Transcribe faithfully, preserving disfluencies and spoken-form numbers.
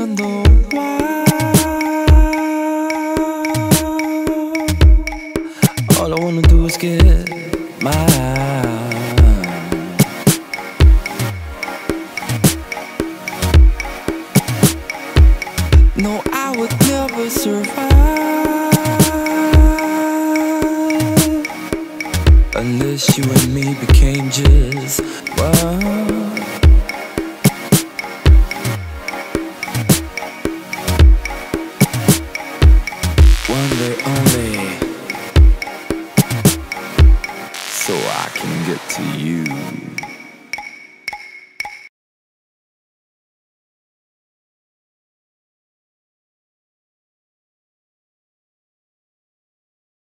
even know why. All I wanna do is get mine. No, I would never survive unless you and me became just one.